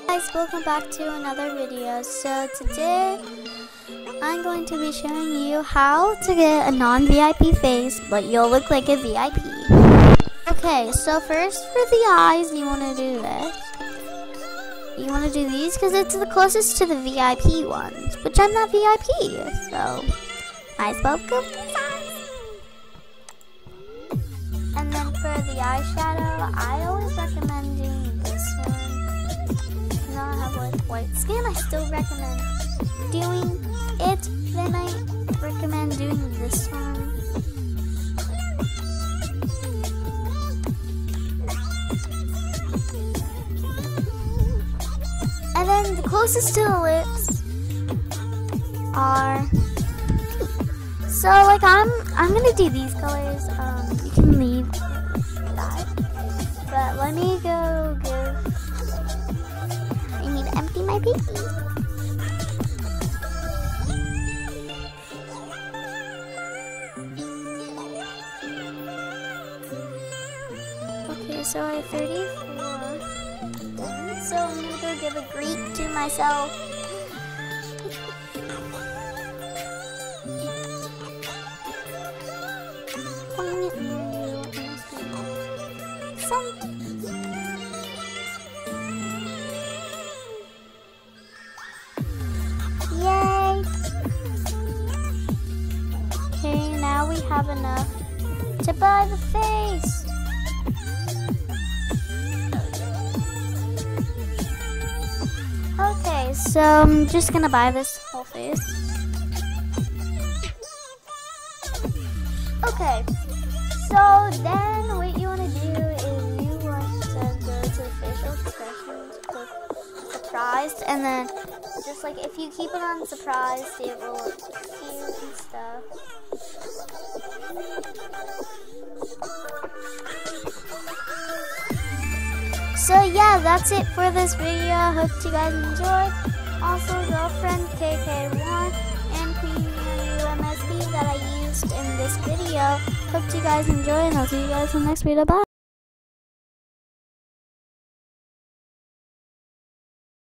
Guys, welcome back to another video. So today I'm going to be showing you how to get a non-VIP face but you'll look like a VIP. Okay, so first for the eyes you want to do this. You want to do these because it's the closest to the VIP ones, which I'm not VIP, so might as well go for these eyes. And then for the eyeshadow, I always recommend doing this one. I have like white skin, I still recommend doing it. Then I recommend doing this one. And then the closest to the lips are, so like I'm gonna do these colors. You can leave that, but let me go empty my pinky. Okay, so I have 34 done. So I'm gonna go give a greet to myself. Yay! Okay, now we have enough to buy the face. Okay, so I'm just gonna buy this whole face. Okay, so then what you want to do is you want to go to the facial expressions, click surprised, and then just like if you keep it on surprised, it will look cute and stuff. So yeah, that's it for this video. Hope you guys enjoyed. Also, girlfriend KK1 and Queen MSP that I used in this video. Hope you guys enjoy, and I'll see you guys in the next video. Bye.